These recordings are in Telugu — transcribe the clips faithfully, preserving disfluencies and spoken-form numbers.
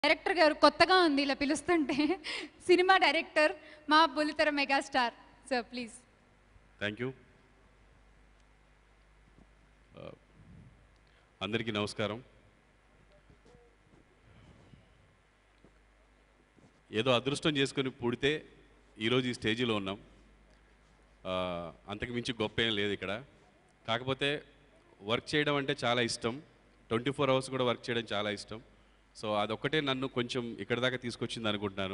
డైరెక్టర్ గారు కొత్తగా ఉంది ఇలా పిలుస్తుంటే సినిమా డైరెక్టర్ మా బుల్లితెర megastar sir please. Thank you. అందరికీ నమస్కారం. ఏదో అదృష్టం చేసుకొని పుడితే ఈరోజు ఈ స్టేజీలో ఉన్నాం. అంతకు మించి గొప్ప ఏం లేదు ఇక్కడ. కాకపోతే వర్క్ చేయడం అంటే చాలా ఇష్టం. ట్వంటీ ఫోర్ అవర్స్ కూడా వర్క్ చేయడం చాలా ఇష్టం. సో అదొక్కటే నన్ను కొంచెం ఇక్కడ దాకా తీసుకొచ్చింది అనుకుంటున్నాను.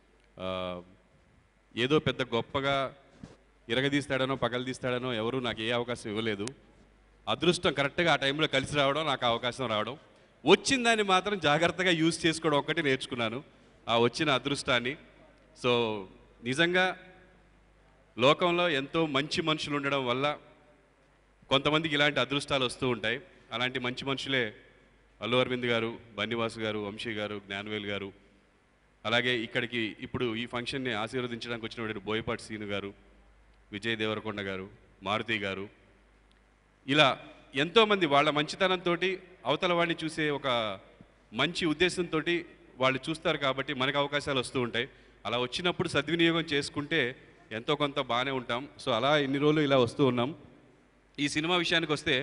ఏదో పెద్ద గొప్పగా ఇరగదీస్తాడనో పగలదీస్తాడనో ఎవరు నాకు ఏ అవకాశం ఇవ్వలేదు. అదృష్టం కరెక్ట్గా ఆ టైంలో కలిసి రావడం, నాకు అవకాశం రావడం, వచ్చిన దాన్ని మాత్రం జాగ్రత్తగా యూజ్ చేసుకోవడం ఒక్కటి నేర్చుకున్నాను ఆ వచ్చిన అదృష్టాన్ని. సో నిజంగా లోకంలో ఎంతో మంచి మనుషులు ఉండడం వల్ల కొంతమందికి ఇలాంటి అదృష్టాలు వస్తూ ఉంటాయి. అలాంటి మంచి మనుషులే అల్లు అరవింద్ గారు, బన్నివాసు గారు, వంశీ గారు, జ్ఞానవేల్ గారు, అలాగే ఇక్కడికి ఇప్పుడు ఈ ఫంక్షన్ని ఆశీర్వదించడానికి వచ్చినటువంటి బోయపాటి సీను గారు, విజయ్ దేవరకొండ గారు, మారుతి గారు, ఇలా ఎంతోమంది వాళ్ళ మంచితనంతో అవతల వాడిని చూసే ఒక మంచి ఉద్దేశంతో వాళ్ళు చూస్తారు కాబట్టి మనకు అవకాశాలు వస్తూ ఉంటాయి. అలా వచ్చినప్పుడు సద్వినియోగం చేసుకుంటే ఎంతో కొంత బాగానే ఉంటాం. సో అలా ఇన్ని రోజులు ఇలా వస్తూ ఉన్నాం. ఈ సినిమా విషయానికి వస్తే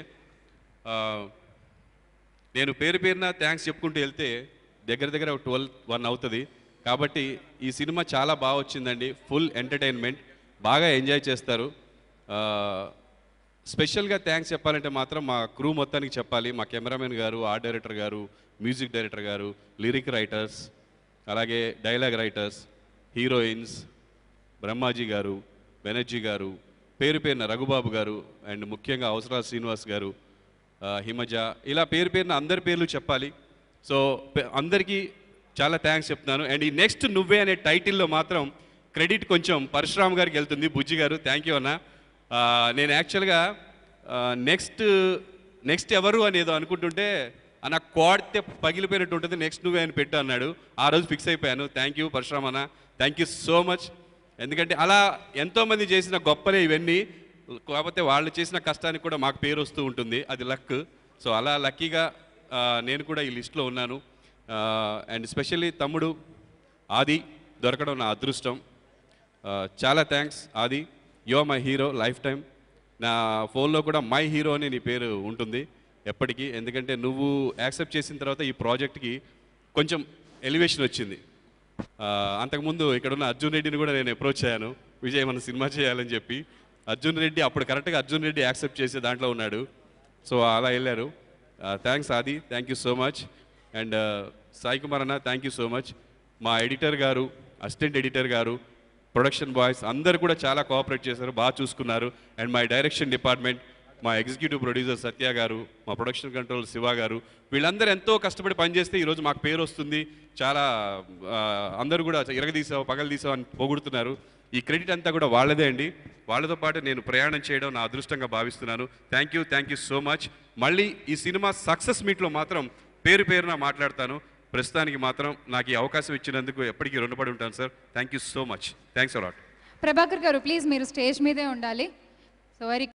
నేను పేరు పేరున థ్యాంక్స్ చెప్పుకుంటూ వెళ్తే దగ్గర దగ్గర ఒక ట్వెల్వ్ వన్ అవుతుంది. కాబట్టి ఈ సినిమా చాలా బాగా వచ్చిందండి. ఫుల్ ఎంటర్టైన్మెంట్, బాగా ఎంజాయ్ చేస్తారు. స్పెషల్గా థ్యాంక్స్ చెప్పాలంటే మాత్రం మా క్రూ మొత్తానికి చెప్పాలి. మా కెమెరామెన్ గారు, ఆర్ట్ డైరెక్టర్ గారు, మ్యూజిక్ డైరెక్టర్ గారు, లిరిక్ రైటర్స్, అలాగే డైలాగ్ రైటర్స్, హీరోయిన్స్, బ్రహ్మాజీ గారు, బెనర్జీ గారు, పేరు పేరున రఘుబాబు గారు, అండ్ ముఖ్యంగా అవసరాల శ్రీనివాస్ గారు, హిమజ, ఇలా పేరు పేరున అందరి పేర్లు చెప్పాలి. సో అందరికీ చాలా థ్యాంక్స్ చెప్తున్నాను. అండ్ ఈ నెక్స్ట్ నువ్వే అనే టైటిల్లో మాత్రం క్రెడిట్ కొంచెం పరశురామ్ గారికి వెళ్తుంది. బుజ్జి గారు థ్యాంక్ యూ అన్న. నేను యాక్చువల్గా నెక్స్ట్ నెక్స్ట్ ఎవరు అనేదో అనుకుంటుంటే అన్న కోడితే పగిలిపోయినట్టు ఉంటుంది, నెక్స్ట్ నువ్వే అని పెట్టు అన్నాడు. ఆ రోజు ఫిక్స్ అయిపోయాను. థ్యాంక్ యూ పరశురామ్ అన్న, థ్యాంక్ యూ సో మచ్. ఎందుకంటే అలా ఎంతోమంది చేసిన గొప్పలే ఇవన్నీ. కాకపోతే వాళ్ళు చేసిన కష్టానికి కూడా మాకు పేరు వస్తూ ఉంటుంది, అది లక్. సో అలా లక్కీగా నేను కూడా ఈ లిస్ట్లో ఉన్నాను. అండ్ స్పెషల్లీ తమ్ముడు ఆది దొరకడం నా అదృష్టం. చాలా thanks Aadi, you are my hero life time. నా ఫోన్లో కూడా మై హీరో అని నీ పేరు ఉంటుంది ఎప్పటికీ. ఎందుకంటే నువ్వు యాక్సెప్ట్ చేసిన తర్వాత ఈ ప్రాజెక్ట్కి కొంచెం ఎలివేషన్ వచ్చింది. అంతకుముందు ఇక్కడున్న అర్జున్ రెడ్డిని కూడా నేను అప్రోచ్ అయ్యాను, విజయ్ మన సినిమా చేయాలని చెప్పి. అర్జున్ రెడ్డి అప్పుడు కరెక్ట్గా అర్జున్ రెడ్డి యాక్సెప్ట్ చేసే దాంట్లో ఉన్నాడు. సో అలా వెళ్ళారు. Thanks Aadi, thank you so much. And Sai Kumar అన్న థ్యాంక్ యూ సో మచ్. మా ఎడిటర్ గారు, అసిస్టెంట్ ఎడిటర్ గారు, ప్రొడక్షన్ బాయ్స్ అందరు కూడా చాలా కోఆపరేట్ చేశారు, బాగా చూసుకున్నారు. అండ్ మై డైరెక్షన్ డిపార్ట్మెంట్, మా ఎగ్జిక్యూటివ్ ప్రొడ్యూసర్ సత్య గారు, మా ప్రొడక్షన్ కంట్రోల్ శివ గారు, వీళ్ళందరూ ఎంతో కష్టపడి పనిచేస్తే ఈరోజు మాకు పేరు వస్తుంది. చాలా అందరూ కూడా ఇరగదీసావు పగలదీసావు అని పొగుడుతున్నారు. ఈ క్రెడిట్ అంతా కూడా వాళ్ళదే అండి. వాళ్ళతో పాటు నేను ప్రయాణం చేయడం నా అదృష్టంగా భావిస్తున్నాను. Thank you thank you so much. మళ్ళీ ఈ సినిమా సక్సెస్ మీట్లో మాత్రం పేరు పేరున మాట్లాడతాను. ప్రస్తుతానికి మాత్రం నాకు ఈ అవకాశం ఇచ్చినందుకు ఎప్పటికీ రుణపడి ఉంటాను sir. Thank you so much. Thanks a lot. Prabhakar గారు ప్లీజ్ మీరు స్టేజ్ మీదే ఉండాలి. సో